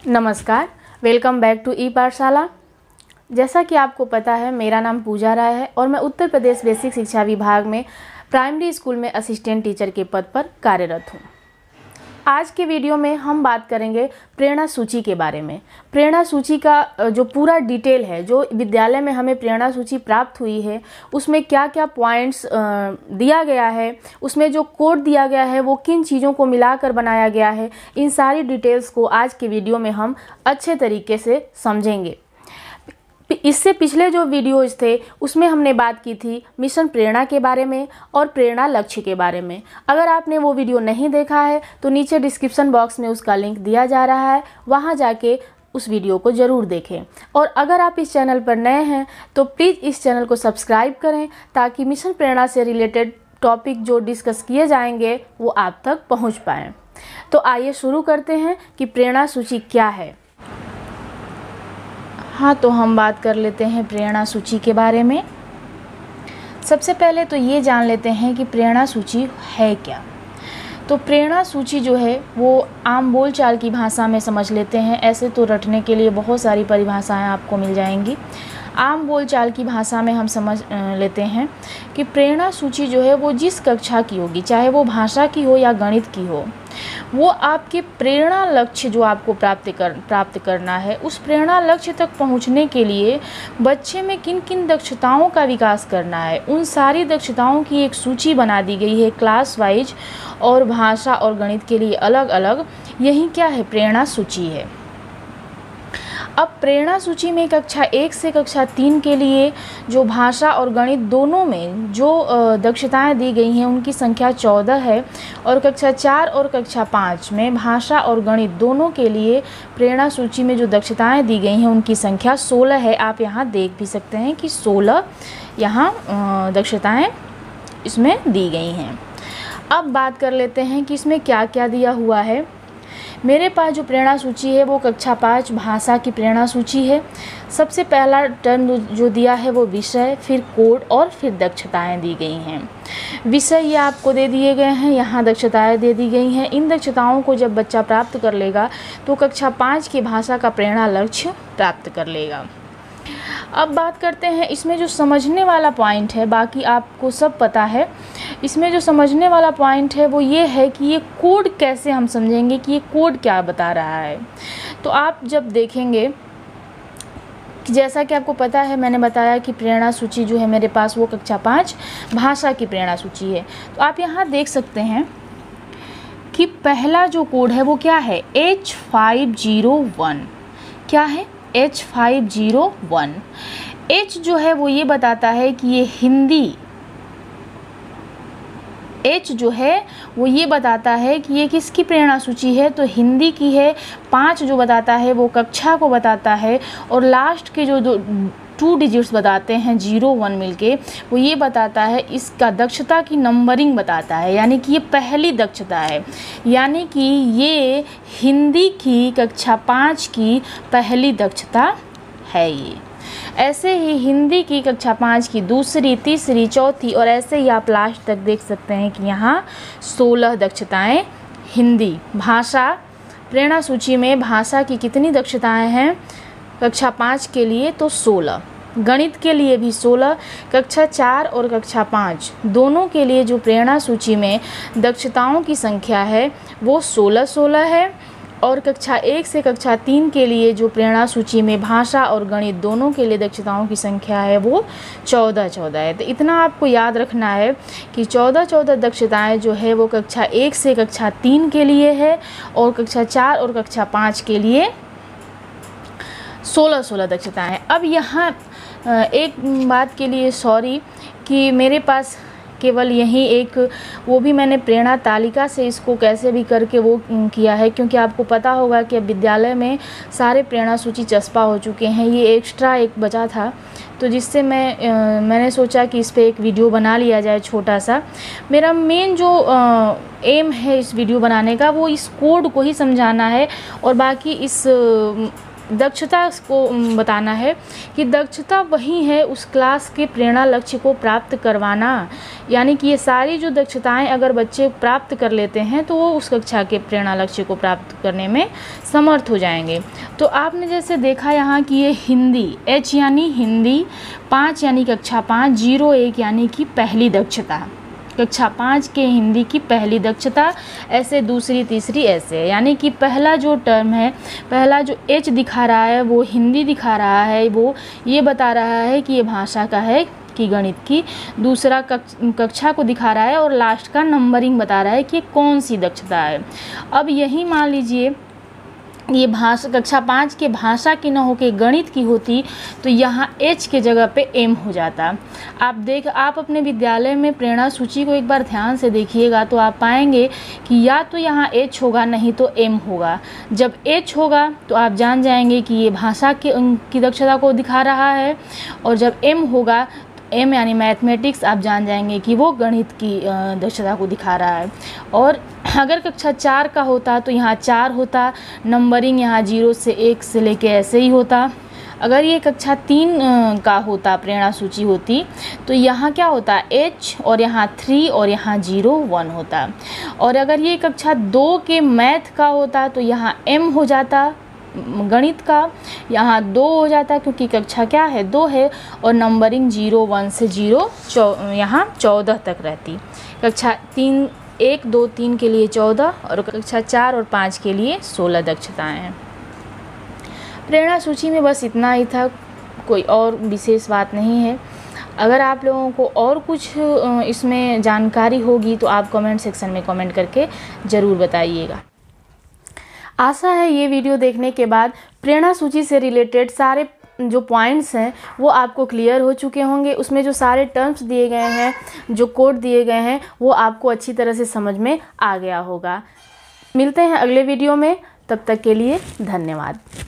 नमस्कार, welcome back to ई पाठशाला। जैसा कि आपको पता है, मेरा नाम पूजा राय है और मैं उत्तर प्रदेश बेसिक शिक्षा विभाग में प्राइमरी स्कूल में असिस्टेंट टीचर के पद पर कार्यरत हूँ। आज के वीडियो में हम बात करेंगे प्रेरणा सूची के बारे में। प्रेरणा सूची का जो पूरा डिटेल है, जो विद्यालय में हमें प्रेरणा सूची प्राप्त हुई है, उसमें क्या क्या पॉइंट्स दिया गया है, उसमें जो कोड दिया गया है वो किन चीज़ों को मिलाकर बनाया गया है, इन सारी डिटेल्स को आज के वीडियो में हम अच्छे तरीके से समझेंगे। इससे पिछले जो वीडियोज़ थे उसमें हमने बात की थी मिशन प्रेरणा के बारे में और प्रेरणा लक्ष्य के बारे में। अगर आपने वो वीडियो नहीं देखा है तो नीचे डिस्क्रिप्शन बॉक्स में उसका लिंक दिया जा रहा है, वहाँ जाके उस वीडियो को ज़रूर देखें। और अगर आप इस चैनल पर नए हैं तो प्लीज़ इस चैनल को सब्सक्राइब करें ताकि मिशन प्रेरणा से रिलेटेड टॉपिक जो डिस्कस किए जाएंगे वो आप तक पहुँच पाएँ। तो आइए शुरू करते हैं कि प्रेरणा सूची क्या है। हाँ, तो हम बात कर लेते हैं प्रेरणा सूची के बारे में। सबसे पहले तो ये जान लेते हैं कि प्रेरणा सूची है क्या। तो प्रेरणा सूची जो है वो आम बोलचाल की भाषा में समझ लेते हैं। ऐसे तो रटने के लिए बहुत सारी परिभाषाएं आपको मिल जाएंगी। आम बोलचाल की भाषा में हम समझ लेते हैं कि प्रेरणा सूची जो है वो जिस कक्षा की होगी, चाहे वो भाषा की हो या गणित की हो, वो आपके प्रेरणा लक्ष्य जो आपको प्राप्त करना है, उस प्रेरणा लक्ष्य तक पहुंचने के लिए बच्चे में किन किन दक्षताओं का विकास करना है, उन सारी दक्षताओं की एक सूची बना दी गई है क्लास वाइज, और भाषा और गणित के लिए अलग अलग। यही क्या है, प्रेरणा सूची है। अब प्रेरणा सूची में कक्षा 1 से कक्षा 3 के लिए जो भाषा और गणित दोनों में जो दक्षताएं दी गई हैं उनकी संख्या 14 है, और कक्षा 4 और कक्षा 5 में भाषा और गणित दोनों के लिए प्रेरणा सूची में जो दक्षताएं दी गई हैं उनकी संख्या 16 है। आप यहाँ देख भी सकते हैं कि 16 यहाँ दक्षताएं इसमें दी गई हैं। अब बात कर लेते हैं कि इसमें क्या क्या दिया हुआ है। मेरे पास जो प्रेरणा सूची है वो कक्षा 5 भाषा की प्रेरणा सूची है। सबसे पहला टर्म जो दिया है वो विषय, फिर कोड और फिर दक्षताएं दी गई हैं। विषय ये आपको दे दिए गए हैं, यहाँ दक्षताएं दे दी गई हैं। इन दक्षताओं को जब बच्चा प्राप्त कर लेगा तो कक्षा 5 की भाषा का प्रेरणा लक्ष्य प्राप्त कर लेगा। अब बात करते हैं इसमें जो समझने वाला पॉइंट है, बाकी आपको सब पता है। इसमें जो समझने वाला पॉइंट है वो ये है कि ये कोड कैसे हम समझेंगे कि ये कोड क्या बता रहा है। तो आप जब देखेंगे कि जैसा कि आपको पता है, मैंने बताया कि प्रेरणा सूची जो है मेरे पास वो कक्षा 5 भाषा की प्रेरणा सूची है। तो आप यहाँ देख सकते हैं कि पहला जो कोड है वो क्या है, H501। क्या है, H501। H जो है वो ये बताता है कि ये हिंदी, H जो है वो ये बताता है कि ये किसकी प्रेरणा सूची है, तो हिंदी की है। 5 जो बताता है वो कक्षा को बताता है, और लास्ट के जो 2 डिजिट्स बताते हैं 0-1 मिलके, वो ये बताता है इसका दक्षता की नंबरिंग बताता है, यानी कि ये पहली दक्षता है, यानी कि ये हिंदी की कक्षा 5 की पहली दक्षता है। ये ऐसे ही हिंदी की कक्षा 5 की दूसरी, तीसरी, चौथी, और ऐसे ही आप लास्ट तक देख सकते हैं कि यहाँ 16 दक्षताएं हिंदी भाषा प्रेरणा सूची में भाषा की कितनी दक्षताएं हैं कक्षा 5 के लिए, तो 16। गणित के लिए भी 16। कक्षा 4 और कक्षा 5 दोनों के लिए जो प्रेरणा सूची में दक्षताओं की संख्या है वो 16-16 है, और कक्षा 1 से कक्षा 3 के लिए जो प्रेरणा सूची में भाषा और गणित दोनों के लिए दक्षताओं की संख्या है वो 14-14 है। तो इतना आपको याद रखना है कि 14-14 दक्षताएं जो है वो कक्षा 1 से कक्षा 3 के लिए है, और कक्षा 4 और कक्षा 5 के लिए 16-16 दक्षताएं हैं। अब यहाँ एक बात के लिए सॉरी कि मेरे पास केवल यही एक, वो भी मैंने प्रेरणा तालिका से इसको कैसे भी करके वो किया है, क्योंकि आपको पता होगा कि अब विद्यालय में सारे प्रेरणा सूची चस्पा हो चुके हैं। ये एक्स्ट्रा एक बचा था, तो जिससे मैंने सोचा कि इस पे एक वीडियो बना लिया जाए छोटा सा। मेरा मेन जो एम है इस वीडियो बनाने का वो इस कोड को ही समझाना है, और बाकी इस दक्षता को बताना है कि दक्षता वही है उस क्लास के प्रेरणा लक्ष्य को प्राप्त करवाना। यानी कि ये सारी जो दक्षताएं अगर बच्चे प्राप्त कर लेते हैं तो वो उस कक्षा के प्रेरणा लक्ष्य को प्राप्त करने में समर्थ हो जाएंगे। तो आपने जैसे देखा यहाँ कि ये हिंदी, H यानी हिंदी, 5 यानी कक्षा 5, 01 यानी कि पहली दक्षता, कक्षा 5 के हिंदी की पहली दक्षता, ऐसे दूसरी तीसरी ऐसे। यानी कि पहला जो टर्म है, पहला जो H दिखा रहा है वो हिंदी दिखा रहा है, वो ये बता रहा है कि ये भाषा का है कि गणित की। दूसरा कक्षा को दिखा रहा है और लास्ट का नंबरिंग बता रहा है कि कौन सी दक्षता है। अब यही मान लीजिए ये भाषा कक्षा 5 के भाषा की न होके गणित की होती तो यहाँ H के जगह पे M हो जाता। आप अपने विद्यालय में प्रेरणा सूची को एक बार ध्यान से देखिएगा तो आप पाएंगे कि या तो यहाँ H होगा नहीं तो M होगा। जब H होगा तो आप जान जाएंगे कि ये भाषा की दक्षता को दिखा रहा है, और जब M होगा, M यानी मैथमेटिक्स, आप जान जाएंगे कि वो गणित की दक्षता को दिखा रहा है। और अगर कक्षा 4 का होता तो यहाँ 4 होता, नंबरिंग यहाँ 0 से 1 से लेके ऐसे ही होता। अगर ये कक्षा 3 का होता, प्रेरणा सूची होती, तो यहाँ क्या होता, H और यहाँ 3 और यहाँ 0 1 होता। और अगर ये कक्षा 2 के मैथ का होता तो यहाँ M हो जाता, गणित का यहाँ 2 हो जाता क्योंकि कक्षा क्या है, 2 है, और नंबरिंग 0 1 से 0 यहाँ 14 तक रहती। कक्षा 3 1 2 3 के लिए 14 और कक्षा 4 और 5 के लिए 16 दक्षताएं हैं। प्रेरणा सूची में बस इतना ही था, कोई और विशेष बात नहीं है। अगर आप लोगों को और कुछ इसमें जानकारी होगी तो आप कमेंट सेक्शन में कमेंट करके ज़रूर बताइएगा। आशा है ये वीडियो देखने के बाद प्रेरणा सूची से रिलेटेड सारे जो पॉइंट्स हैं वो आपको क्लियर हो चुके होंगे। उसमें जो सारे टर्म्स दिए गए हैं, जो कोड दिए गए हैं, वो आपको अच्छी तरह से समझ में आ गया होगा। मिलते हैं अगले वीडियो में, तब तक के लिए धन्यवाद।